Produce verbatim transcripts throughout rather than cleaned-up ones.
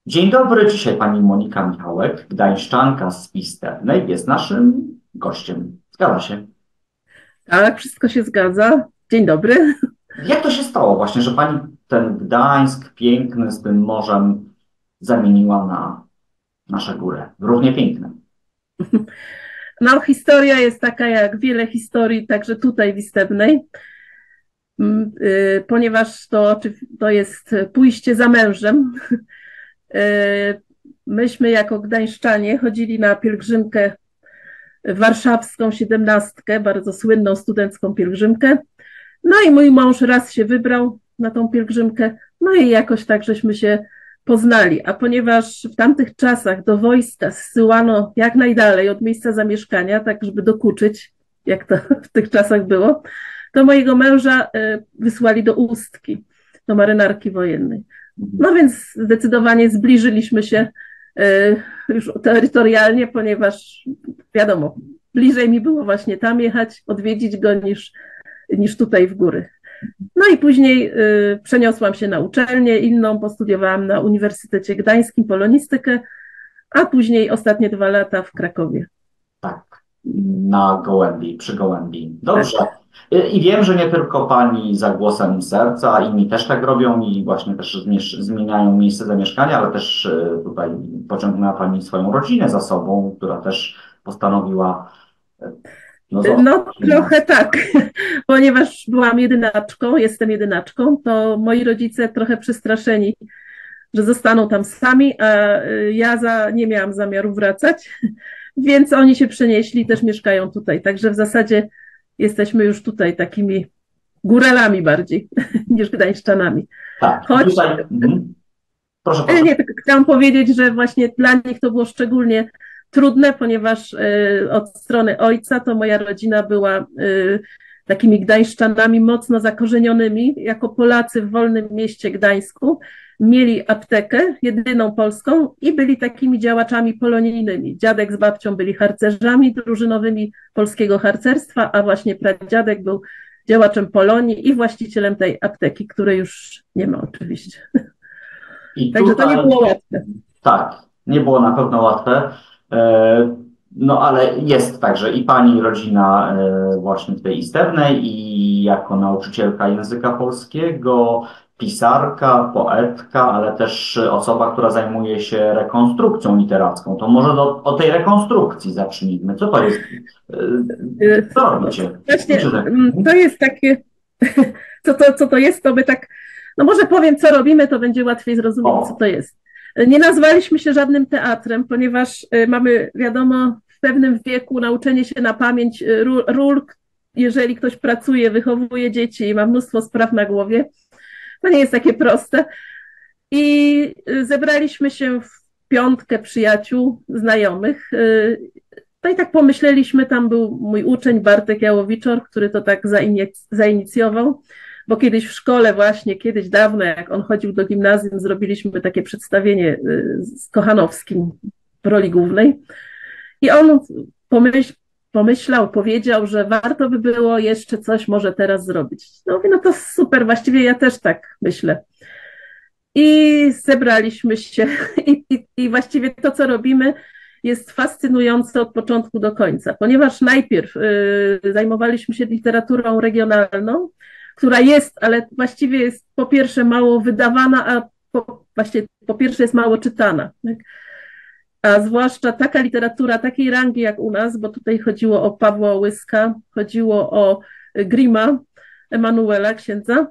Dzień dobry, dzisiaj pani Monika Michałek, gdańszczanka z Pistewnej, jest naszym gościem. Zgadza się. Tak, wszystko się zgadza. Dzień dobry. Jak to się stało właśnie, że pani ten Gdańsk piękny z tym morzem zamieniła na nasze góry? Równie piękne. No, historia jest taka jak wiele historii, także tutaj w Istebnej, Mm, y, ponieważ to, oczyw- to jest pójście za mężem. Y, Myśmy jako gdańszczanie chodzili na pielgrzymkę warszawską siedemnastkę, bardzo słynną studencką pielgrzymkę. No i mój mąż raz się wybrał na tą pielgrzymkę, no i jakoś tak żeśmy się poznali. A ponieważ w tamtych czasach do wojska zsyłano jak najdalej od miejsca zamieszkania, tak żeby dokuczyć, jak to w tych czasach było, to mojego męża y, wysłali do Ustki, do marynarki wojennej. No więc zdecydowanie zbliżyliśmy się y, już terytorialnie, ponieważ wiadomo, bliżej mi było właśnie tam jechać, odwiedzić go niż niż tutaj w góry. No i później y, przeniosłam się na uczelnię inną, postudiowałam na Uniwersytecie Gdańskim polonistykę, a później ostatnie dwa lata w Krakowie. Tak, na Gołębi, przy Gołębi. Dobrze. Tak. I i wiem, że nie tylko pani za głosem serca, inni też tak robią i właśnie też zmiesz- zmieniają miejsce zamieszkania, ale też e, tutaj pociągnęła pani swoją rodzinę za sobą, która też postanowiła e, no, No zostać u trochę nas. tak, ponieważ byłam jedynaczką, jestem jedynaczką, to moi rodzice trochę przestraszeni, że zostaną tam sami, a y, ja za, nie miałam zamiaru wracać, więc oni się przenieśli, też mieszkają tutaj. Także w zasadzie jesteśmy już tutaj takimi góralami bardziej niż gdańszczanami. Tak, i Choć tutaj, mhm. Proszę, e, proszę. nie, tak chciałam powiedzieć, że właśnie dla nich to było szczególnie trudne, ponieważ e, od strony ojca to moja rodzina była e, takimi gdańszczanami mocno zakorzenionymi. Jako Polacy w wolnym mieście Gdańsku mieli aptekę, jedyną polską, i byli takimi działaczami polonijnymi. Dziadek z babcią byli harcerzami drużynowymi polskiego harcerstwa, a właśnie pradziadek był działaczem Polonii i właścicielem tej apteki, której już nie ma oczywiście. I Także to nie tutaj, było łatwe. tak, nie było na pewno łatwe, e, no ale jest także i pani rodzina e, właśnie tutaj istewnej i jako nauczycielka języka polskiego, pisarka, poetka, ale też osoba, która zajmuje się rekonstrukcją literacką. To może do, o tej rekonstrukcji zacznijmy. Co to jest? E, Y, Co No, robicie? właśnie Znaczy, tak, mm, to jest takie, co to, co to jest, to by tak, no może powiem, co robimy, to będzie łatwiej zrozumieć, co o, to jest. Nie nazwaliśmy się żadnym teatrem, ponieważ y, mamy, wiadomo, w pewnym wieku nauczenie się na pamięć y, ról, ról, jeżeli ktoś pracuje, wychowuje dzieci i ma mnóstwo spraw na głowie, to nie jest takie proste. I y, zebraliśmy się w piątkę przyjaciół, znajomych. y, No i tak pomyśleliśmy, tam był mój uczeń Bartek Jałowiczor, który to tak zainicjował, bo kiedyś w szkole właśnie, kiedyś dawno, jak on chodził do gimnazjum, zrobiliśmy takie przedstawienie y, z Kochanowskim w roli głównej i on pomyśl, pomyślał, powiedział, że warto by było jeszcze coś może teraz zrobić. No mówię, no to super, właściwie ja też tak myślę. I zebraliśmy się i, i, i właściwie to, co robimy, jest fascynujące od początku do końca, ponieważ najpierw y, zajmowaliśmy się literaturą regionalną, która jest, ale właściwie jest po pierwsze mało wydawana, a po, właśnie po pierwsze jest mało czytana. Tak? A zwłaszcza taka literatura takiej rangi jak u nas, bo tutaj chodziło o Pawła Łyska, chodziło o Grima, Emanuela, księdza,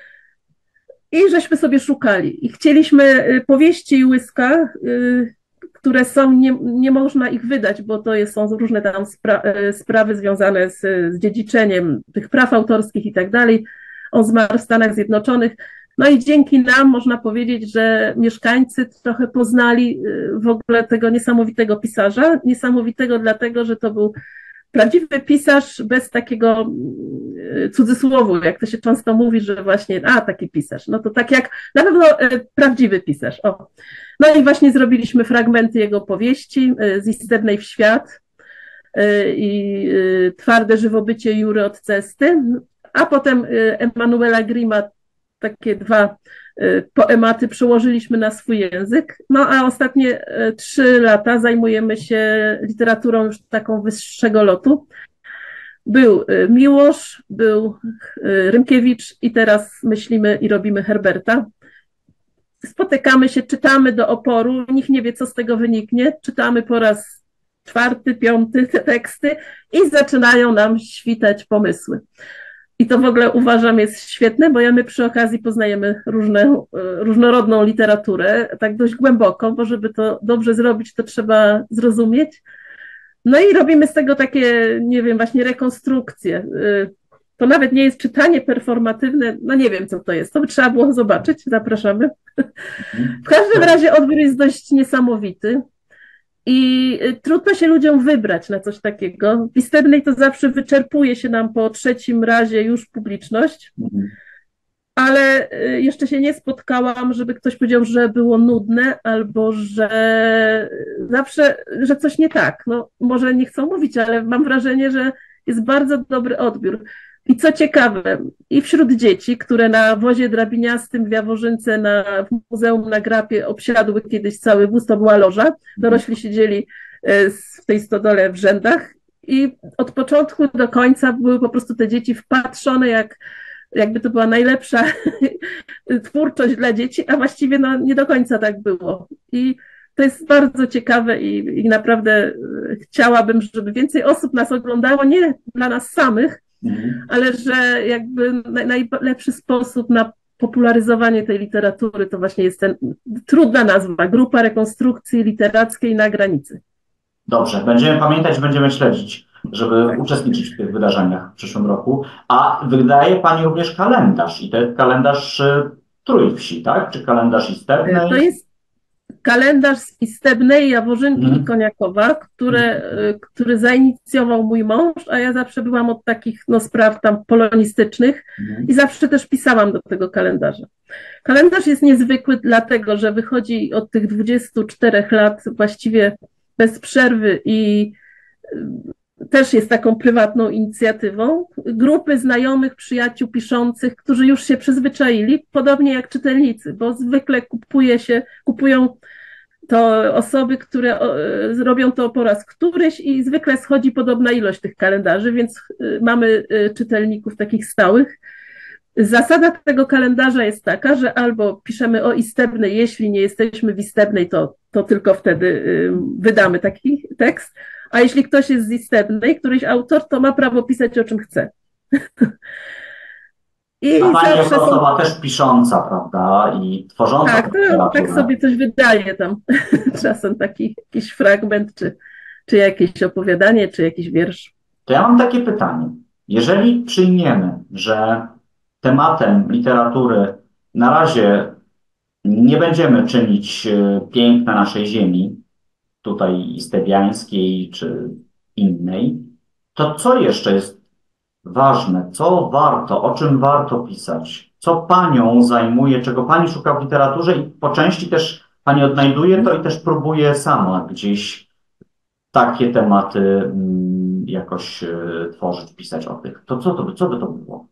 i żeśmy sobie szukali. I chcieliśmy y, powieści Łyska, y, które są, nie, nie można ich wydać, bo to jest, są różne tam spra y, sprawy związane z, z dziedziczeniem tych praw autorskich i tak dalej. On zmarł w Stanach Zjednoczonych. No i dzięki nam można powiedzieć, że mieszkańcy trochę poznali y, w ogóle tego niesamowitego pisarza. Niesamowitego dlatego, że to był prawdziwy pisarz bez takiego y, cudzysłowu, jak to się często mówi, że właśnie, a taki pisarz, no to tak jak na pewno y, prawdziwy pisarz. O. No i właśnie zrobiliśmy fragmenty jego powieści y, z Istebnej w świat y, i y, Twarde żywobycie Jury od Cesty, a potem y, Emanuela Grima, takie dwa poematy przełożyliśmy na swój język. No a ostatnie trzy lata zajmujemy się literaturą już taką wyższego lotu. Był Miłosz, był Rymkiewicz i teraz myślimy i robimy Herberta. Spotykamy się, czytamy do oporu, nikt nie wie, co z tego wyniknie. Czytamy po raz czwarty, piąty te teksty i zaczynają nam świtać pomysły. I to w ogóle uważam jest świetne, bo ja my przy okazji poznajemy różne, różnorodną literaturę, tak dość głęboko, bo żeby to dobrze zrobić, to trzeba zrozumieć. No i robimy z tego takie, nie wiem, właśnie rekonstrukcje. To nawet nie jest czytanie performatywne, no nie wiem, co to jest, to by trzeba było zobaczyć, zapraszamy. W każdym razie odbiór jest dość niesamowity i trudno się ludziom wybrać na coś takiego. W Istebnej to zawsze wyczerpuje się nam po trzecim razie już publiczność, ale jeszcze się nie spotkałam, żeby ktoś powiedział, że było nudne albo że zawsze, że coś nie tak. No może nie chcą mówić, ale mam wrażenie, że jest bardzo dobry odbiór. I co ciekawe, i wśród dzieci, które na wozie drabiniastym w Jaworzynce na, w Muzeum na Grapie obsiadły kiedyś cały wóz, to była loża, dorośli siedzieli w tej stodole w rzędach i od początku do końca były po prostu te dzieci wpatrzone, jak, jakby to była najlepsza twórczość dla dzieci, a właściwie no, nie do końca tak było. I to jest bardzo ciekawe i, i naprawdę chciałabym, żeby więcej osób nas oglądało, nie dla nas samych, ale że jakby najlepszy sposób na popularyzowanie tej literatury to właśnie jest ten, trudna nazwa, Grupa Rekonstrukcji Literackiej na Granicy. Dobrze, będziemy pamiętać, będziemy śledzić, żeby tak. uczestniczyć w tych wydarzeniach w przyszłym roku. A wydaje Pani również kalendarz i to jest kalendarz Trójwsi, tak? Czy kalendarz Istebnej? To jest kalendarz z Istebnej, Jaworzynki hmm. i Koniakowa, które, który zainicjował mój mąż, a ja zawsze byłam od takich no, spraw tam polonistycznych hmm. i zawsze też pisałam do tego kalendarza. Kalendarz jest niezwykły dlatego, że wychodzi od tych dwudziestu czterech lat właściwie bez przerwy i też jest taką prywatną inicjatywą. Grupy znajomych, przyjaciół piszących, którzy już się przyzwyczaili, podobnie jak czytelnicy, bo zwykle kupuje się, kupują to osoby, które robią to po raz któryś i zwykle schodzi podobna ilość tych kalendarzy, więc mamy czytelników takich stałych. Zasada tego kalendarza jest taka, że albo piszemy o Istebnej, jeśli nie jesteśmy w Istebnej, to, to tylko wtedy wydamy taki tekst, a jeśli ktoś jest z Istebnej, któryś autor, to ma prawo pisać o czym chce. I a Pani jako osoba są... też pisząca, prawda, i tworząca. Tak, to, tak sobie coś wydaje tam, czasem taki jakiś fragment, czy, czy jakieś opowiadanie, czy jakiś wiersz. To ja mam takie pytanie. Jeżeli przyjmiemy, że tematem literatury na razie nie będziemy czynić piękna naszej ziemi, tutaj istebiańskiej czy innej, to co jeszcze jest ważne, co warto, o czym warto pisać, co Panią zajmuje, czego Pani szuka w literaturze i po części też Pani odnajduje to i też próbuje sama gdzieś takie tematy jakoś tworzyć, pisać o tych. To co, to, co by to było?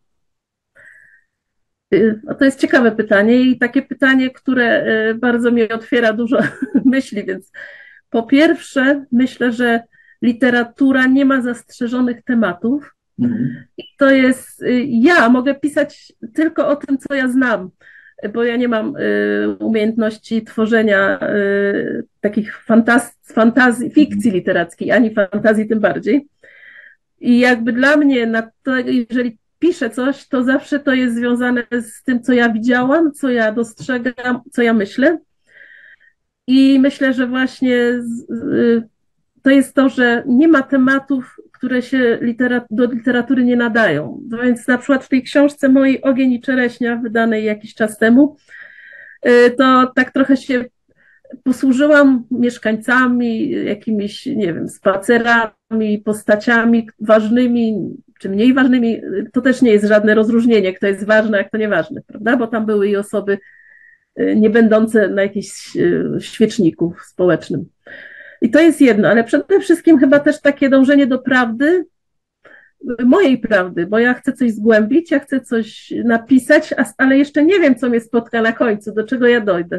No to jest ciekawe pytanie i takie pytanie, które bardzo mi otwiera dużo myśli, więc po pierwsze myślę, że literatura nie ma zastrzeżonych tematów mhm. i to jest, ja mogę pisać tylko o tym, co ja znam, bo ja nie mam umiejętności tworzenia takich fantaz fantazji, fikcji literackiej, ani fantazji tym bardziej i jakby dla mnie, na to, jeżeli piszę coś, to zawsze to jest związane z tym, co ja widziałam, co ja dostrzegam, co ja myślę. I myślę, że właśnie to jest to, że nie ma tematów, które się literat do literatury nie nadają. No więc na przykład w tej książce mojej Ogień i Czereśnia, wydanej jakiś czas temu, to tak trochę się posłużyłam mieszkańcami, jakimiś, nie wiem, spacerami, postaciami ważnymi, czy mniej ważnymi. To też nie jest żadne rozróżnienie, kto jest ważny, a kto nieważny, prawda? Bo tam były i osoby nie będące na jakimś świeczniku społecznym. I to jest jedno, ale przede wszystkim chyba też takie dążenie do prawdy mojej prawdy, bo ja chcę coś zgłębić, ja chcę coś napisać, ale jeszcze nie wiem, co mnie spotka na końcu, do czego ja dojdę.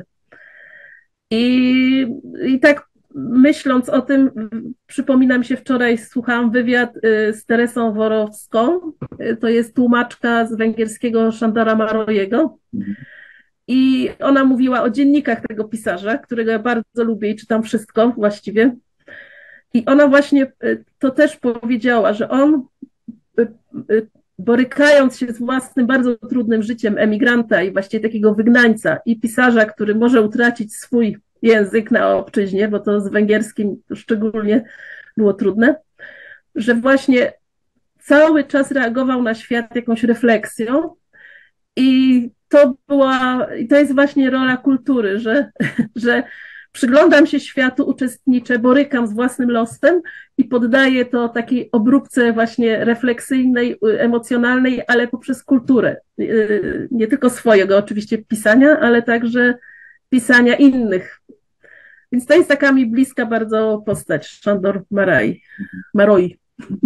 I, i tak myśląc o tym, przypomina mi się, wczoraj słuchałam wywiad z Teresą Worowską, to jest tłumaczka z węgierskiego Sándora Marojego. I ona mówiła o dziennikach tego pisarza, którego ja bardzo lubię i czytam wszystko właściwie. I ona właśnie to też powiedziała, że on, borykając się z własnym bardzo trudnym życiem emigranta i właściwie takiego wygnańca i pisarza, który może utracić swój język na obczyźnie, bo to z węgierskim to szczególnie było trudne, że właśnie cały czas reagował na świat jakąś refleksją i to była, i to jest właśnie rola kultury, że, że przyglądam się światu, uczestniczę, borykam z własnym losem i poddaję to takiej obróbce właśnie refleksyjnej, emocjonalnej, ale poprzez kulturę. Nie tylko swojego oczywiście pisania, ale także pisania innych. Więc to jest taka mi bliska bardzo postać, Sándor Márai, Maroi.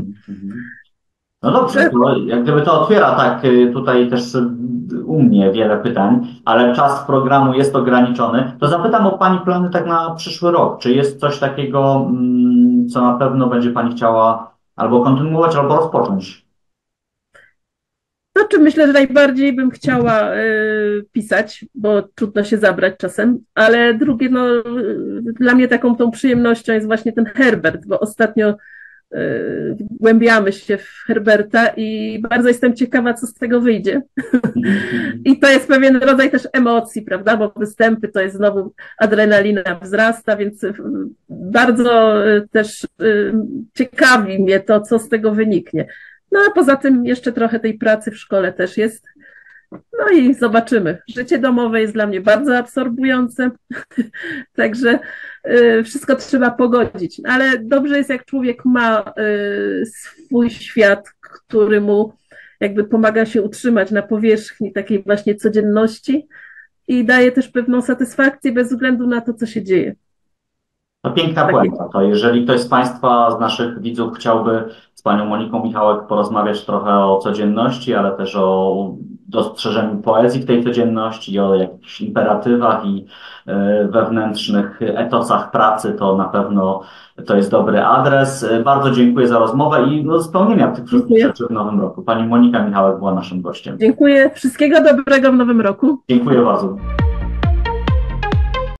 No dobrze, to jak gdyby to otwiera tak tutaj też u mnie wiele pytań, ale czas programu jest ograniczony. To zapytam o Pani plany tak na przyszły rok. Czy jest coś takiego, co na pewno będzie Pani chciała albo kontynuować, albo rozpocząć? Znaczy myślę, że najbardziej bym chciała y, pisać, bo trudno się zabrać czasem, ale drugie, no dla mnie taką tą przyjemnością jest właśnie ten Herbert, bo ostatnio y, wgłębiamy się w Herberta i bardzo jestem ciekawa, co z tego wyjdzie. I to jest pewien rodzaj też emocji, prawda, bo występy to jest znowu adrenalina wzrasta, więc bardzo y, też y, ciekawi mnie to, co z tego wyniknie. No a poza tym jeszcze trochę tej pracy w szkole też jest. No i zobaczymy. Życie domowe jest dla mnie bardzo absorbujące, także y, wszystko trzeba pogodzić. Ale dobrze jest, jak człowiek ma y, swój świat, który mu jakby pomaga się utrzymać na powierzchni takiej właśnie codzienności i daje też pewną satysfakcję bez względu na to, co się dzieje. To piękna puenta. To jeżeli ktoś z Państwa, z naszych widzów chciałby z Panią Moniką Michałek porozmawiać trochę o codzienności, ale też o dostrzeżeniu poezji w tej codzienności i o jakichś imperatywach i wewnętrznych etosach pracy, to na pewno to jest dobry adres. Bardzo dziękuję za rozmowę i do spełnienia tych wszystkich rzeczy w nowym roku. Pani Monika Michałek była naszym gościem. Dziękuję. Wszystkiego dobrego w nowym roku. Dziękuję bardzo.